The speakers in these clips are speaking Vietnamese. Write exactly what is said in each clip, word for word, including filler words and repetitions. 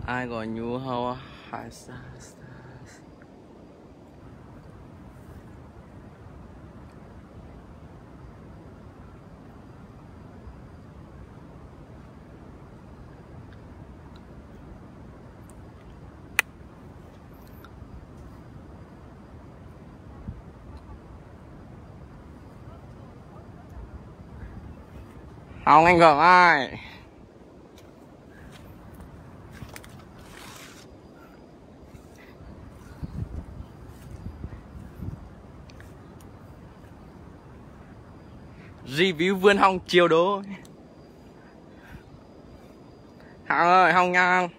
ai gọi nhu hầu hai sa không anh gọi ai review vườn hồng chiều đố Hồng ơi Hồng nha Hồng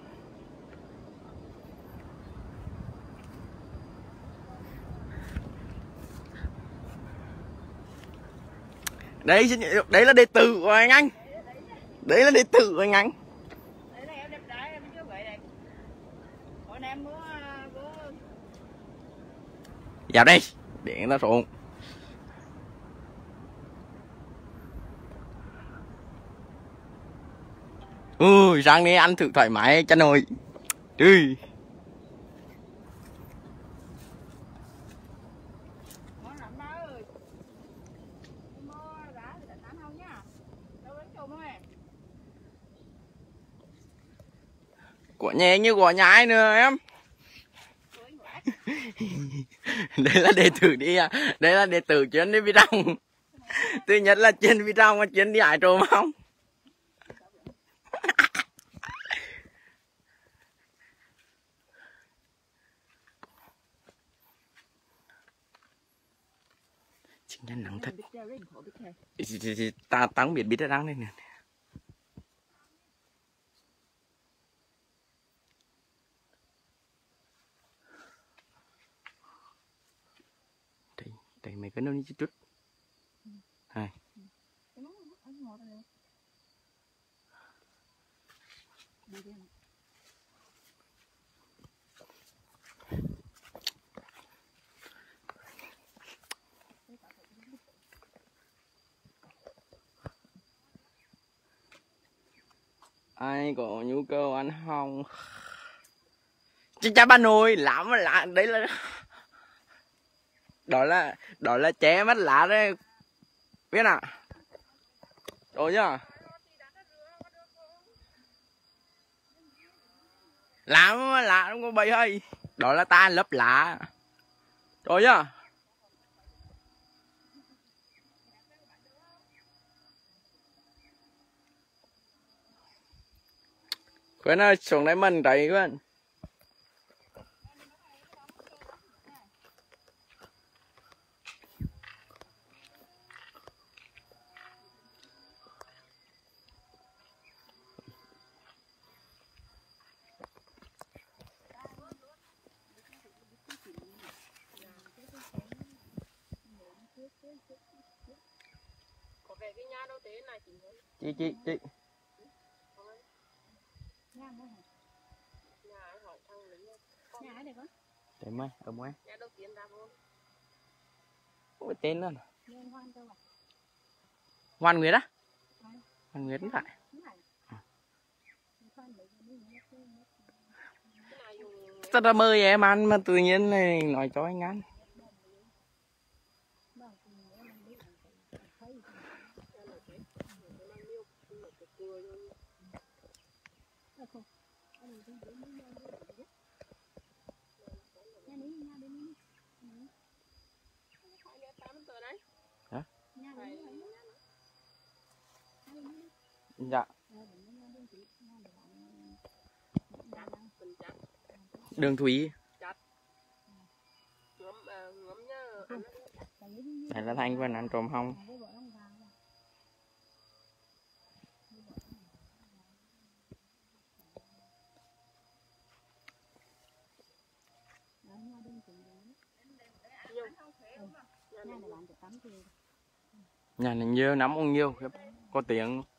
đấy đấy là đệ tử của anh anh đấy là đệ tử của anh anh vào đây để nó xuống ui sang đi ăn thử thoải mái chân nồi đi của nhà như của nhà ai nữa em đây là đệ tử đi à đây là đệ tử chuyến đi vi trong thứ nhất là chuyến vi trong và chuyến đi hải trộm không chính nhân nắng thật ta tăng biết biết ra đang đây nè đây mày cái nó đi chút hai ai có nhu cầu ăn hồng chứ cha ba nuôi lắm là đấy là đó là đó là ché mất lá đấy biết à rồi nhá làm lá không có bay hay đó là ta lấp lá rồi nhá quên ơi xuống đây mình thấy quên có về cái nhà đâu thế này chị chị chị chị nhà ai hỏi thằng lính nhà ai đây con để mày ở ngoài nhà đầu tiên ra luôn có cái tên nữa Hoan Nguyệt á Hoan Nguyệt phải rất là mời em ăn mà tự nhiên này nói cho anh ăn hả? Dạ đường thủy này là Thanh vẫn ăn trộm hông nhà này nhiều nắm không nhiều có tiếng